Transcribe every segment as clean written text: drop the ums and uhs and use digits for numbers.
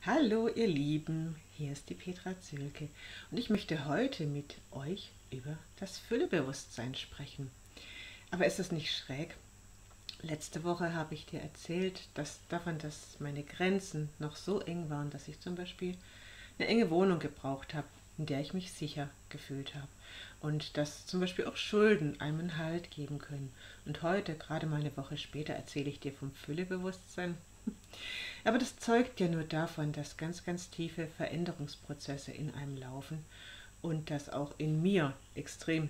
Hallo ihr Lieben, hier ist die Petra Zülke und ich möchte heute mit euch über das Füllebewusstsein sprechen. Aber ist es nicht schräg? Letzte Woche habe ich dir erzählt, dass meine Grenzen noch so eng waren, dass ich zum Beispiel eine enge Wohnung gebraucht habe, in der ich mich sicher gefühlt habe. Und dass zum Beispiel auch Schulden einem einen Halt geben können. Und heute, gerade mal eine Woche später, erzähle ich dir vom Füllebewusstsein. Aber das zeugt ja nur davon, dass ganz, ganz tiefe Veränderungsprozesse in einem laufen und dass auch in mir extrem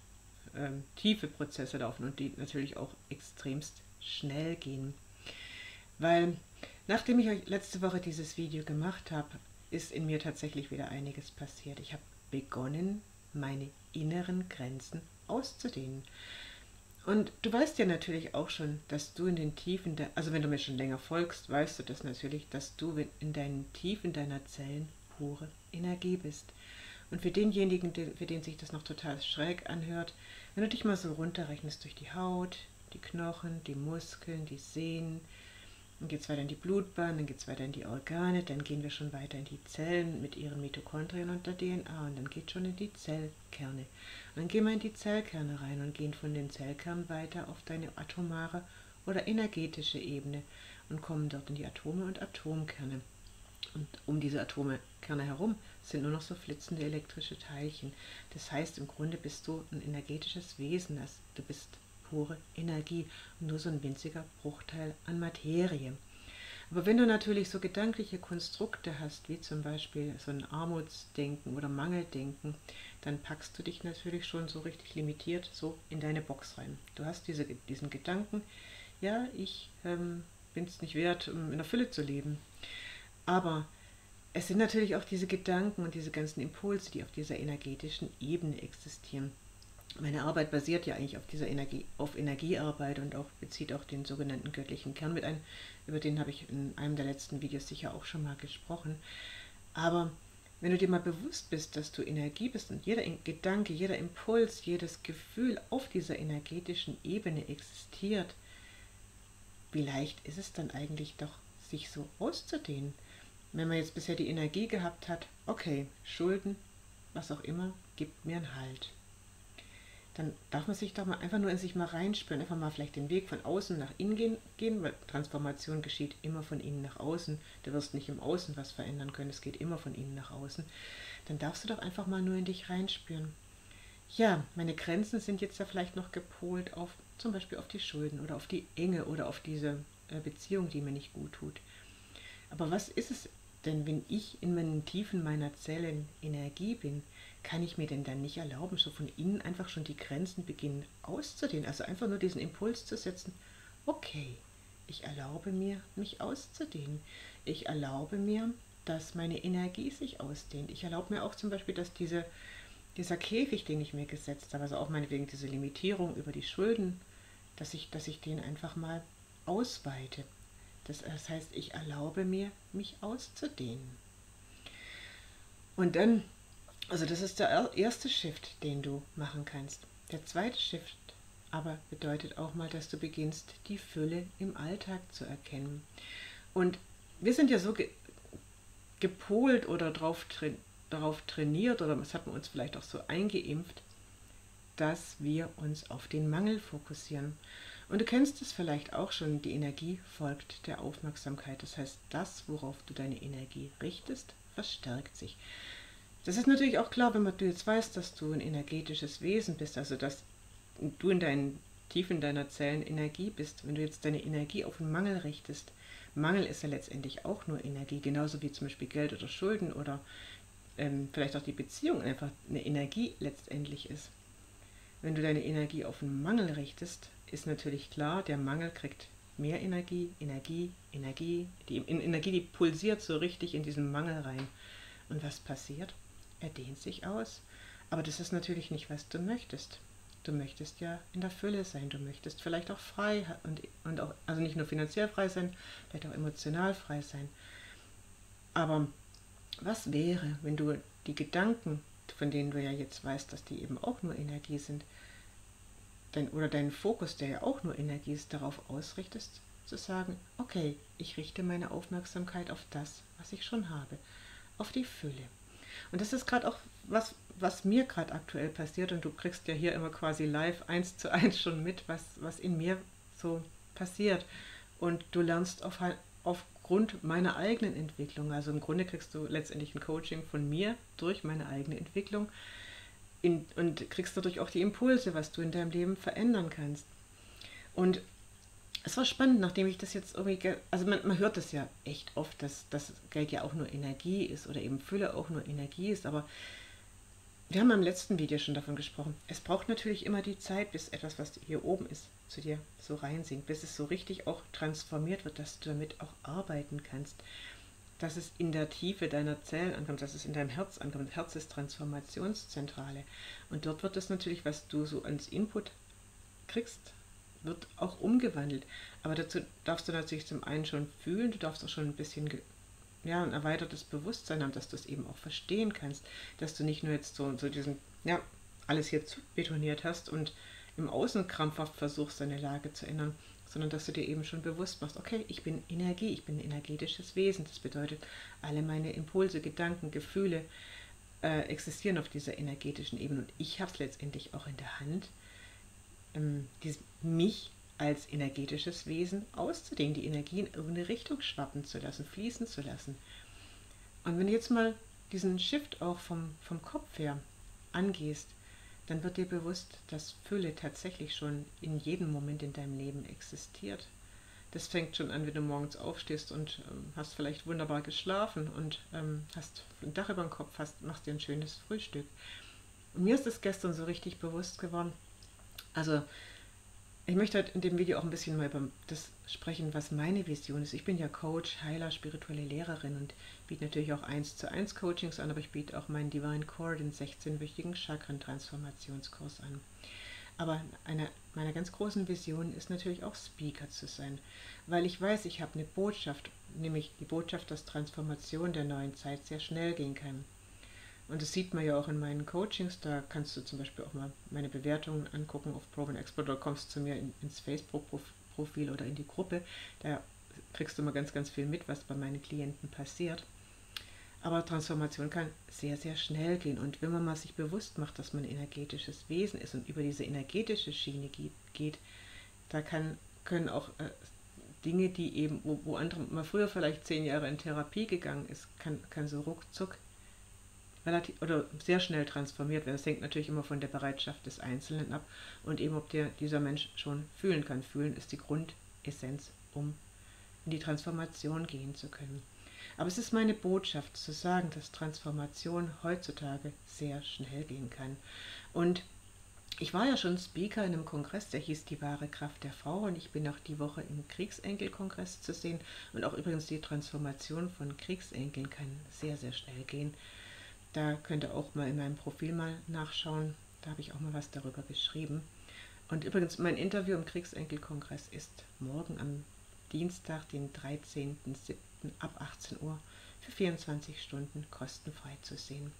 tiefe Prozesse laufen und die natürlich auch extremst schnell gehen. Weil nachdem ich euch letzte Woche dieses Video gemacht habe, ist in mir tatsächlich wieder einiges passiert. Ich habe begonnen, meine inneren Grenzen auszudehnen. Und du weißt ja natürlich auch schon, dass du in den Tiefen, also wenn du mir schon länger folgst, weißt du das natürlich, dass du in deinen Tiefen deiner Zellen pure Energie bist. Und für denjenigen, für den sich das noch total schräg anhört, wenn du dich mal so runterrechnest durch die Haut, die Knochen, die Muskeln, die Sehnen, dann geht es weiter in die Blutbahn, dann geht es weiter in die Organe, dann gehen wir schon weiter in die Zellen mit ihren Mitochondrien und der DNA und dann geht schon in die Zellkerne. Und dann gehen wir in die Zellkerne rein und gehen von den Zellkernen weiter auf deine atomare oder energetische Ebene und kommen dort in die Atome und Atomkerne. Und um diese Atomkerne herum sind nur noch so flitzende elektrische Teilchen. Das heißt, im Grunde bist du ein energetisches Wesen. Du bist pure Energie und nur so ein winziger Bruchteil an Materie. Aber wenn du natürlich so gedankliche Konstrukte hast, wie zum Beispiel so ein Armutsdenken oder Mangeldenken, dann packst du dich natürlich schon so richtig limitiert so in deine Box rein. Du hast diesen Gedanken, ja, ich bin es nicht wert, in der Fülle zu leben. Aber es sind natürlich auch diese Gedanken und diese ganzen Impulse, die auf dieser energetischen Ebene existieren. Meine Arbeit basiert ja eigentlich auf Energiearbeit und auch bezieht auch den sogenannten göttlichen Kern mit ein. Über den habe ich in einem der letzten Videos sicher auch schon mal gesprochen. Aber wenn du dir mal bewusst bist, dass du Energie bist und jeder Gedanke, jeder Impuls, jedes Gefühl auf dieser energetischen Ebene existiert, wie leicht ist es dann eigentlich doch, sich so auszudehnen? Wenn man jetzt bisher die Energie gehabt hat, okay, Schulden, was auch immer, gibt mir einen Halt. Dann darf man sich doch mal einfach nur in sich mal reinspüren, einfach mal vielleicht den Weg von außen nach innen gehen, weil Transformation geschieht immer von innen nach außen. Du wirst nicht im Außen was verändern können, es geht immer von innen nach außen. Dann darfst du doch einfach mal nur in dich reinspüren. Ja, meine Grenzen sind jetzt ja vielleicht noch gepolt auf zum Beispiel auf die Schulden oder auf die Enge oder auf diese Beziehung, die mir nicht gut tut. Aber was ist es denn, wenn ich in meinen Tiefen meiner Zellen Energie bin, kann ich mir denn dann nicht erlauben, so von innen einfach schon die Grenzen beginnen auszudehnen? Also einfach nur diesen Impuls zu setzen, okay, ich erlaube mir, mich auszudehnen. Ich erlaube mir, dass meine Energie sich ausdehnt. Ich erlaube mir auch zum Beispiel, dass dieser Käfig, den ich mir gesetzt habe, also auch meinetwegen diese Limitierung über die Schulden, dass ich den einfach mal ausweite. Das heißt, ich erlaube mir, mich auszudehnen. Und dann, also das ist der erste Shift, den du machen kannst. Der zweite Shift aber bedeutet auch mal, dass du beginnst, die Fülle im Alltag zu erkennen. Und wir sind ja so gepolt oder darauf trainiert, oder das hat man uns vielleicht auch so eingeimpft, dass wir uns auf den Mangel fokussieren. Und du kennst es vielleicht auch schon, die Energie folgt der Aufmerksamkeit. Das heißt, das, worauf du deine Energie richtest, verstärkt sich. Das ist natürlich auch klar, wenn du jetzt weißt, dass du ein energetisches Wesen bist, also dass du in deinen Tiefen deiner Zellen Energie bist. Wenn du jetzt deine Energie auf den Mangel richtest, Mangel ist ja letztendlich auch nur Energie, genauso wie zum Beispiel Geld oder Schulden oder vielleicht auch die Beziehung einfach eine Energie letztendlich ist. Wenn du deine Energie auf den Mangel richtest, ist natürlich klar, der Mangel kriegt mehr Energie, Energie. Die Energie, die pulsiert so richtig in diesen Mangel rein. Und was passiert? Er dehnt sich aus. Aber das ist natürlich nicht, was du möchtest. Du möchtest ja in der Fülle sein. Du möchtest vielleicht auch frei und auch, also nicht nur finanziell frei sein, vielleicht auch emotional frei sein. Aber was wäre, wenn du die Gedanken, von denen du ja jetzt weißt, dass die eben auch nur Energie sind, oder deinen Fokus, der ja auch nur Energie ist, darauf ausrichtest, zu sagen, okay, ich richte meine Aufmerksamkeit auf das, was ich schon habe, auf die Fülle. Und das ist gerade auch was mir gerade aktuell passiert, und du kriegst ja hier immer quasi live 1:1 schon mit, was in mir so passiert. Und du lernst aufgrund meiner eigenen Entwicklung, also im Grunde kriegst du letztendlich ein Coaching von mir durch meine eigene Entwicklung und kriegst dadurch auch die Impulse, was du in deinem Leben verändern kannst. Und es war spannend, nachdem ich das jetzt irgendwie, also man hört das ja echt oft, dass Geld ja auch nur Energie ist oder eben Fülle auch nur Energie ist, aber wir haben im letzten Video schon davon gesprochen. Es braucht natürlich immer die Zeit, bis etwas, was hier oben ist, zu dir so reinsinkt, bis es so richtig auch transformiert wird, dass du damit auch arbeiten kannst, dass es in der Tiefe deiner Zellen ankommt, dass es in deinem Herz ankommt. Herz ist Transformationszentrale. Und dort wird es natürlich, was du so als Input kriegst, wird auch umgewandelt. Aber dazu darfst du natürlich zum einen schon fühlen, du darfst auch schon ein bisschen ein erweitertes Bewusstsein haben, dass du es eben auch verstehen kannst, dass du nicht nur jetzt so diesen, alles hier zu betoniert hast und im Außen krampfhaft versuchst, deine Lage zu ändern, sondern dass du dir eben schon bewusst machst, okay, ich bin Energie, ich bin ein energetisches Wesen. Das bedeutet, alle meine Impulse, Gedanken, Gefühle existieren auf dieser energetischen Ebene, und ich habe es letztendlich auch in der Hand, mich als energetisches Wesen auszudehnen, die Energie in irgendeine Richtung schwappen zu lassen, fließen zu lassen. Und wenn du jetzt mal diesen Shift auch vom Kopf her angehst, dann wird dir bewusst, dass Fülle tatsächlich schon in jedem Moment in deinem Leben existiert. Das fängt schon an, wenn du morgens aufstehst und hast vielleicht wunderbar geschlafen und hast ein Dach über dem Kopf, machst dir ein schönes Frühstück. Und mir ist das gestern so richtig bewusst geworden. Also ich möchte heute in dem Video auch ein bisschen mal über das sprechen, was meine Vision ist. Ich bin ja Coach, Heiler, spirituelle Lehrerin und biete natürlich auch 1:1 Coachings an, aber ich biete auch meinen Divine Core, den 16-wöchigen Chakren-Transformationskurs an. Aber eine meiner ganz großen Visionen ist natürlich auch Speaker zu sein, weil ich weiß, ich habe eine Botschaft, nämlich die Botschaft, dass Transformation der neuen Zeit sehr schnell gehen kann. Und das sieht man ja auch in meinen Coachings, da kannst du zum Beispiel auch mal meine Bewertungen angucken auf Proven Expert oder kommst zu mir ins Facebook-Profil oder in die Gruppe. Da kriegst du mal ganz, ganz viel mit, was bei meinen Klienten passiert. Aber Transformation kann sehr, sehr schnell gehen. Und wenn man mal sich bewusst macht, dass man ein energetisches Wesen ist und über diese energetische Schiene geht, da können auch Dinge, die eben, wo andere mal früher vielleicht 10 Jahre in Therapie gegangen ist, kann so ruckzuck relativ oder sehr schnell transformiert werden. Das hängt natürlich immer von der Bereitschaft des Einzelnen ab und eben, ob dieser Mensch schon fühlen kann. Fühlen ist die Grundessenz, um in die Transformation gehen zu können. Aber es ist meine Botschaft zu sagen, dass Transformation heutzutage sehr schnell gehen kann. Und ich war ja schon Speaker in einem Kongress, der hieß Die wahre Kraft der Frau, und ich bin auch die Woche im Kriegsenkel-Kongress zu sehen. Und auch übrigens die Transformation von Kriegsenkeln kann sehr, sehr schnell gehen. Da könnt ihr auch mal in meinem Profil mal nachschauen. Da habe ich auch mal was darüber geschrieben. Und übrigens, mein Interview im Kriegsenkel-Kongress ist morgen am Dienstag, den 13.07. ab 18 Uhr für 24 Stunden kostenfrei zu sehen.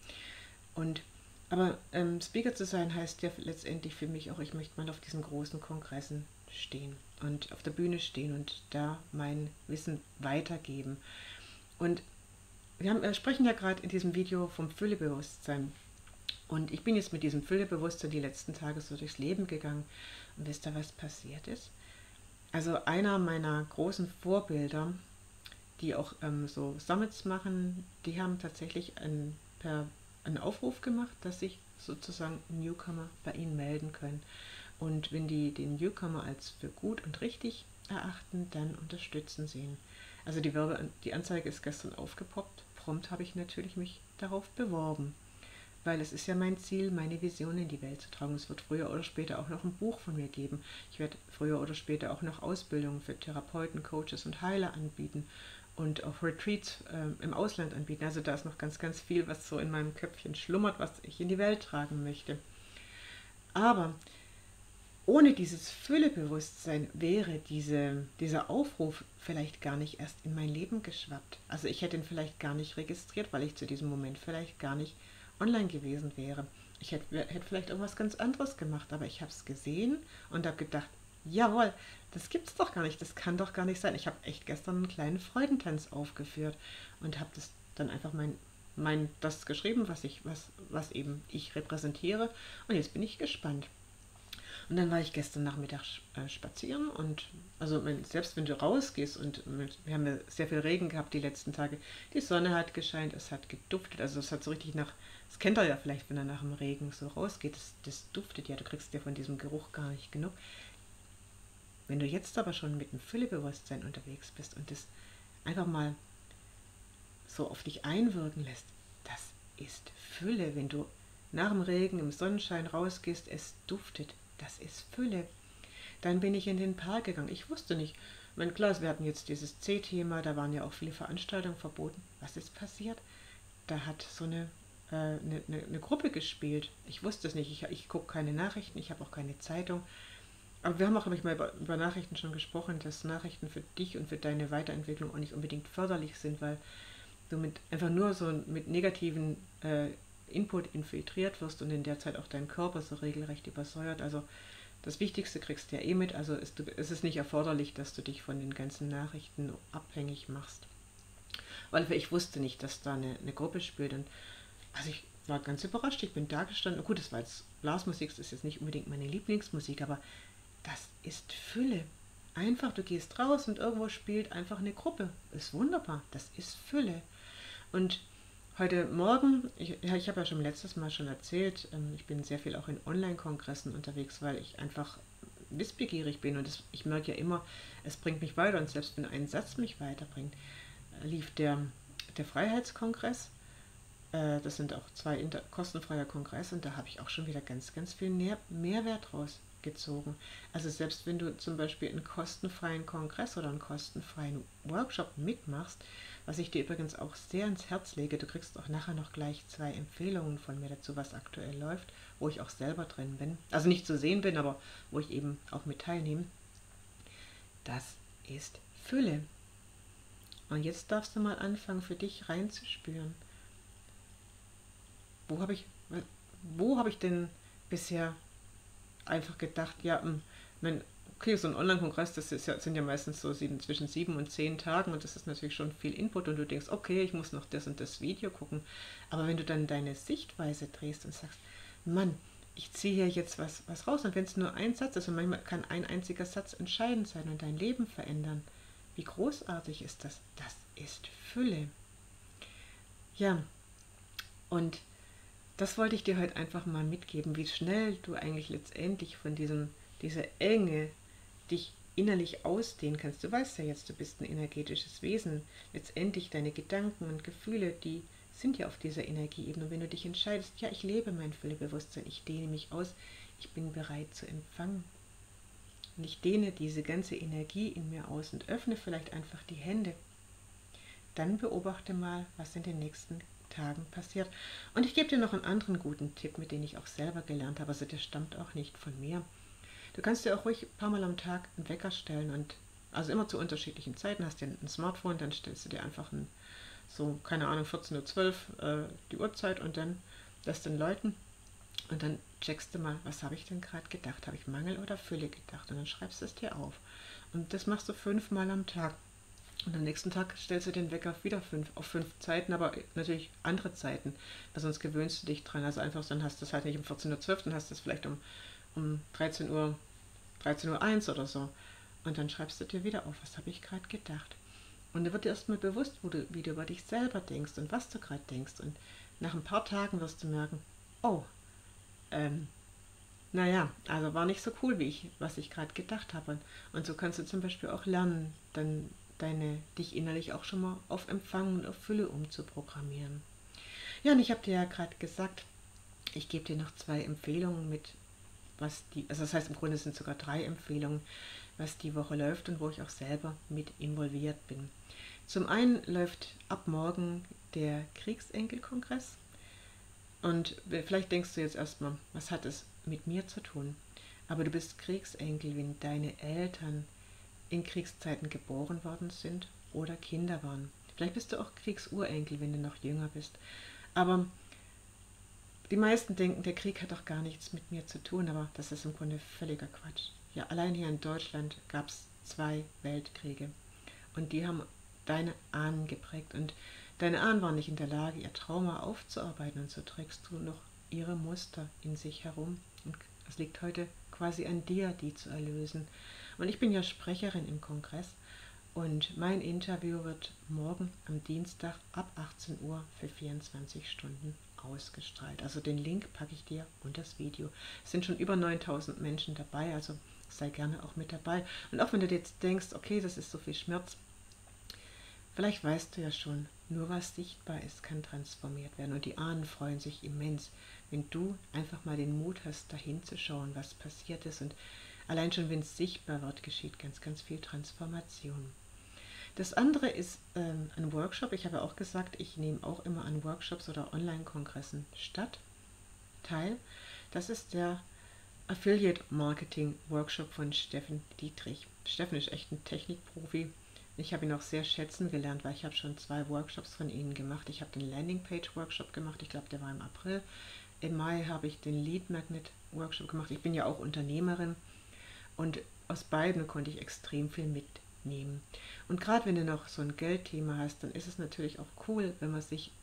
Aber Speaker zu sein heißt ja letztendlich für mich auch, ich möchte mal auf diesen großen Kongressen stehen und auf der Bühne stehen und da mein Wissen weitergeben. Und wir sprechen ja gerade in diesem Video vom Füllebewusstsein. Und ich bin jetzt mit diesem Füllebewusstsein die letzten Tage so durchs Leben gegangen. Und wisst ihr, was passiert ist? Also einer meiner großen Vorbilder, die auch so Summits machen, die haben tatsächlich einen Aufruf gemacht, dass sich sozusagen Newcomer bei ihnen melden können. Und wenn die den Newcomer als für gut und richtig erachten, dann unterstützen sie ihn. Also die Anzeige ist gestern aufgepoppt. Prompt habe ich natürlich mich darauf beworben, weil es ist ja mein Ziel, meine Vision in die Welt zu tragen. Es wird früher oder später auch noch ein Buch von mir geben. Ich werde früher oder später auch noch Ausbildungen für Therapeuten, Coaches und Heiler anbieten und auch Retreats im Ausland anbieten. Also da ist noch ganz, ganz viel, was so in meinem Köpfchen schlummert, was ich in die Welt tragen möchte. Aber ohne dieses Füllebewusstsein wäre dieser Aufruf vielleicht gar nicht erst in mein Leben geschwappt. Also ich hätte ihn vielleicht gar nicht registriert, weil ich zu diesem Moment vielleicht gar nicht online gewesen wäre. Ich hätte vielleicht irgendwas ganz anderes gemacht, aber ich habe es gesehen und habe gedacht, jawohl, das gibt's doch gar nicht, das kann doch gar nicht sein. Ich habe echt gestern einen kleinen Freudentanz aufgeführt und habe das dann einfach das geschrieben, was eben ich repräsentiere. Und jetzt bin ich gespannt. Und dann war ich gestern Nachmittag spazieren und also selbst wenn du rausgehst und wir haben ja sehr viel Regen gehabt die letzten Tage, die Sonne hat gescheint, es hat geduftet, also es hat so richtig das kennt ihr ja vielleicht, wenn er nach dem Regen so rausgeht, das duftet ja, du kriegst ja von diesem Geruch gar nicht genug. Wenn du jetzt aber schon mit einem Füllebewusstsein unterwegs bist und das einfach mal so auf dich einwirken lässt, das ist Fülle. Wenn du nach dem Regen im Sonnenschein rausgehst, es duftet, das ist Fülle. Dann bin ich in den Park gegangen. Ich wusste nicht, mein klar, wir hatten jetzt dieses C-Thema, da waren ja auch viele Veranstaltungen verboten. Was ist passiert? Da hat so eine Gruppe gespielt. Ich wusste es nicht, ich gucke keine Nachrichten, ich habe auch keine Zeitung. Aber wir haben auch, glaube ich, mal über Nachrichten schon gesprochen, dass Nachrichten für dich und für deine Weiterentwicklung auch nicht unbedingt förderlich sind, weil du einfach nur so mit negativen Input infiltriert wirst und in der Zeit auch dein Körper so regelrecht übersäuert. Also das Wichtigste kriegst du ja eh mit, also es ist nicht erforderlich, dass du dich von den ganzen Nachrichten abhängig machst. Weil ich wusste nicht, dass da eine Gruppe spielt. Und also ich war ganz überrascht, ich bin da gestanden. Gut, das war jetzt Blasmusik, das ist jetzt nicht unbedingt meine Lieblingsmusik, aber das ist Fülle. Einfach, du gehst raus und irgendwo spielt einfach eine Gruppe. Ist wunderbar, das ist Fülle. Und heute Morgen, ich habe ja schon letztes Mal schon erzählt, ich bin sehr viel auch in Online-Kongressen unterwegs, weil ich einfach wissbegierig bin und ich merke ja immer, es bringt mich weiter und selbst wenn ein Satz mich weiterbringt, lief der Freiheitskongress, das sind auch zwei kostenfreie Kongresse und da habe ich auch schon wieder ganz, ganz viel Mehrwert rausgezogen. Also selbst wenn du zum Beispiel einen kostenfreien Kongress oder einen kostenfreien Workshop mitmachst, was ich dir übrigens auch sehr ins Herz lege, du kriegst auch nachher noch gleich 2 Empfehlungen von mir dazu, was aktuell läuft, wo ich auch selber drin bin. Also nicht zu sehen bin, aber wo ich eben auch mit teilnehme. Das ist Fülle. Und jetzt darfst du mal anfangen, für dich reinzuspüren. Wo habe ich, wo habe ich denn bisher einfach gedacht, ja, okay, so ein Online-Kongress, sind ja meistens so zwischen 7 und 10 Tagen und das ist natürlich schon viel Input und du denkst, okay, ich muss noch das und das Video gucken. Aber wenn du dann deine Sichtweise drehst und sagst, Mann, ich ziehe hier jetzt was raus und wenn es nur ein Satz ist und manchmal kann ein einziger Satz entscheidend sein und dein Leben verändern, wie großartig ist das? Das ist Fülle. Ja, und das wollte ich dir heute einfach mal mitgeben, wie schnell du eigentlich letztendlich von dieser Enge dich innerlich ausdehnen kannst. Du weißt ja jetzt, du bist ein energetisches Wesen. Letztendlich deine Gedanken und Gefühle, die sind ja auf dieser Energieebene. Und wenn du dich entscheidest, ja, ich lebe mein Füllebewusstsein, ich dehne mich aus, ich bin bereit zu empfangen. Und ich dehne diese ganze Energie in mir aus und öffne vielleicht einfach die Hände. Dann beobachte mal, was in den nächsten Tagen passiert. Und ich gebe dir noch einen anderen guten Tipp, mit dem ich auch selber gelernt habe. Also der stammt auch nicht von mir. Du kannst dir auch ruhig ein paar Mal am Tag einen Wecker stellen und also immer zu unterschiedlichen Zeiten. Hast du ein Smartphone, dann stellst du dir einfach so, keine Ahnung, 14:12 Uhr die Uhrzeit und dann lässt den läuten und dann checkst du mal, was habe ich denn gerade gedacht? Habe ich Mangel oder Fülle gedacht? Und dann schreibst du es dir auf. Und das machst du 5 Mal am Tag. Und am nächsten Tag stellst du den Wecker wieder auf 5 Zeiten, aber natürlich andere Zeiten, weil sonst gewöhnst du dich dran. Also einfach, dann hast du es halt nicht um 14:12 Uhr, dann hast du es vielleicht um 13:01 Uhr oder so. Und dann schreibst du dir wieder auf, was habe ich gerade gedacht. Und dann wird dir erstmal bewusst, wie du über dich selber denkst und was du gerade denkst. Und nach ein paar Tagen wirst du merken, oh, naja, also war nicht so cool, was ich gerade gedacht habe. Und so kannst du zum Beispiel auch lernen, dann dich innerlich auch schon mal auf Empfang und auf Fülle umzuprogrammieren. Ja, und ich habe dir ja gerade gesagt, ich gebe dir noch 2 Empfehlungen mit, also das heißt im Grunde sind sogar 3 Empfehlungen, was die Woche läuft und wo ich auch selber mit involviert bin. Zum einen läuft ab morgen der Kriegsenkelkongress. Und vielleicht denkst du jetzt erstmal, was hat es mit mir zu tun? Aber du bist Kriegsenkel, wenn deine Eltern in Kriegszeiten geboren worden sind oder Kinder waren. Vielleicht bist du auch Kriegsurenkel, wenn du noch jünger bist. Aber die meisten denken, der Krieg hat doch gar nichts mit mir zu tun, aber das ist im Grunde völliger Quatsch. ja, allein hier in Deutschland gab es 2 Weltkriege und die haben deine Ahnen geprägt und deine Ahnen waren nicht in der Lage, ihr Trauma aufzuarbeiten und so trägst du noch ihre Muster in sich herum und es liegt heute quasi an dir, die zu erlösen. Und ich bin ja Sprecherin im Kongress und mein Interview wird morgen am Dienstag ab 18 Uhr für 24 Stunden ausgestrahlt. Also den Link packe ich dir unter das Video. Es sind schon über 9000 Menschen dabei, also sei gerne auch mit dabei. Und auch wenn du dir jetzt denkst, okay, das ist so viel Schmerz, vielleicht weißt du ja schon, nur was sichtbar ist, kann transformiert werden. Und die Ahnen freuen sich immens, wenn du einfach mal den Mut hast, dahin zu schauen, was passiert ist. Und allein schon, wenn es sichtbar wird, geschieht ganz, ganz viel Transformation. Das andere ist ein Workshop. Ich habe auch gesagt, ich nehme auch immer an Workshops oder Online-Kongressen teil. Das ist der Affiliate Marketing Workshop von Steffen Dietrich. Steffen ist echt ein Technikprofi. Ich habe ihn auch sehr schätzen gelernt, weil ich habe schon 2 Workshops von ihm gemacht. Ich habe den Landingpage Workshop gemacht, ich glaube, der war im April. Im Mai habe ich den Lead Magnet Workshop gemacht. Ich bin ja auch Unternehmerin und aus beiden konnte ich extrem viel mitnehmen. Und gerade wenn du noch so ein Geldthema hast, dann ist es natürlich auch cool, wenn man sich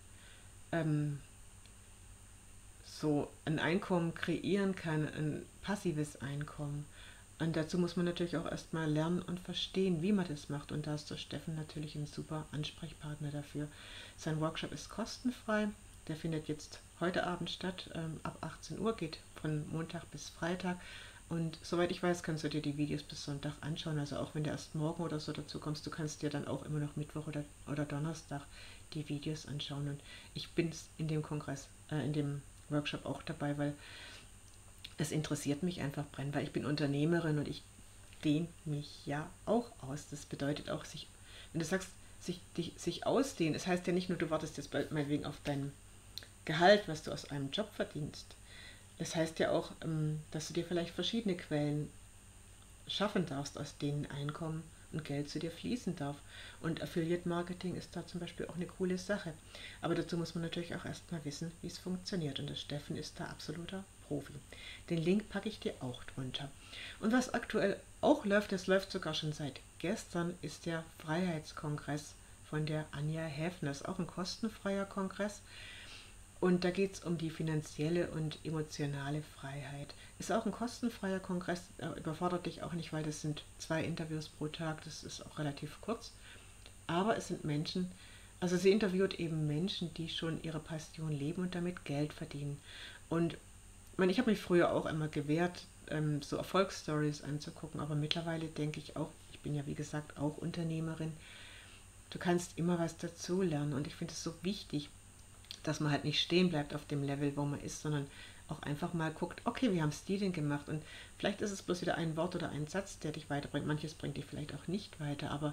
so ein Einkommen kreieren kann, ein passives Einkommen. Und dazu muss man natürlich auch erstmal lernen und verstehen, wie man das macht. Und da ist der Steffen natürlich ein super Ansprechpartner dafür. Sein Workshop ist kostenfrei. Der findet jetzt heute Abend statt, ab 18 Uhr, geht von Montag bis Freitag. Und soweit ich weiß, kannst du dir die Videos bis Sonntag anschauen. Also auch wenn du erst morgen oder so dazu kommst, du kannst dir dann auch immer noch Mittwoch oder Donnerstag die Videos anschauen. Und ich bin in dem in dem Workshop auch dabei, weil es interessiert mich einfach brennend, weil ich bin Unternehmerin und ich dehne mich ja auch aus. Das bedeutet auch, wenn du sagst, sich ausdehnen, das heißt ja nicht nur, du wartest jetzt meinetwegen auf dein Gehalt, was du aus einem Job verdienst. Das heißt ja auch, dass du dir vielleicht verschiedene Quellen schaffen darfst, aus denen Einkommen und Geld zu dir fließen darf. Und Affiliate Marketing ist da zum Beispiel auch eine coole Sache. Aber dazu muss man natürlich auch erstmal wissen, wie es funktioniert. Und der Steffen ist da absoluter Profi. Den Link packe ich dir auch drunter. Und was aktuell auch läuft, das läuft sogar schon seit gestern, ist der Freiheitskongress von der Anja Häfner. Das ist auch ein kostenfreier Kongress. Und da geht es um die finanzielle und emotionale Freiheit. Ist auch ein kostenfreier Kongress, überfordert dich auch nicht, weil das sind 2 Interviews pro Tag, das ist auch relativ kurz. Aber es sind Menschen, also sie interviewt eben Menschen, die schon ihre Passion leben und damit Geld verdienen. Und ich habe mich früher auch immer gewehrt, so Erfolgsstories anzugucken, aber mittlerweile denke ich auch, ich bin ja wie gesagt auch Unternehmerin, du kannst immer was dazu lernen und ich finde es so wichtig, dass man halt nicht stehen bleibt auf dem Level, wo man ist, sondern auch einfach mal guckt, okay, wie haben es die denn gemacht? Und vielleicht ist es bloß wieder ein Wort oder ein Satz, der dich weiterbringt. Manches bringt dich vielleicht auch nicht weiter, aber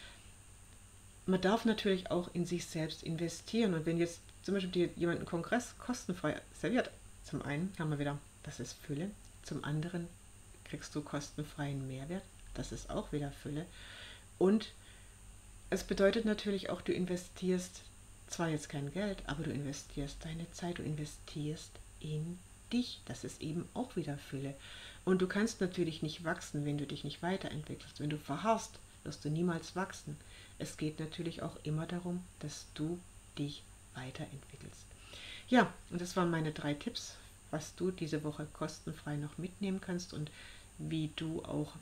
man darf natürlich auch in sich selbst investieren. Und wenn jetzt zum Beispiel dir jemand einen Kongress kostenfrei serviert, zum einen haben wir wieder, das ist Fülle, zum anderen kriegst du kostenfreien Mehrwert, das ist auch wieder Fülle. Und es bedeutet natürlich auch, du investierst zwar jetzt kein Geld, aber du investierst deine Zeit, du investierst in dich. Das ist eben auch wieder Fülle. Und du kannst natürlich nicht wachsen, wenn du dich nicht weiterentwickelst. Wenn du verharrst, wirst du niemals wachsen. Es geht natürlich auch immer darum, dass du dich weiterentwickelst. Ja, und das waren meine 3 Tipps, was du diese Woche kostenfrei noch mitnehmen kannst und wie du auch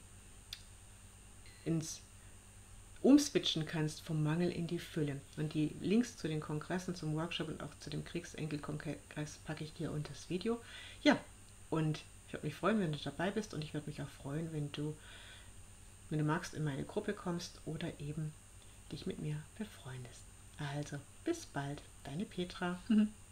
ins umswitchen kannst vom Mangel in die Fülle. Und die Links zu den Kongressen, zum Workshop und auch zu dem Kriegsenkel-Kongress packe ich dir unter das Video. Ja, und ich würde mich freuen, wenn du dabei bist und ich würde mich auch freuen, wenn du magst, in meine Gruppe kommst oder eben dich mit mir befreundest. Also, bis bald, deine Petra.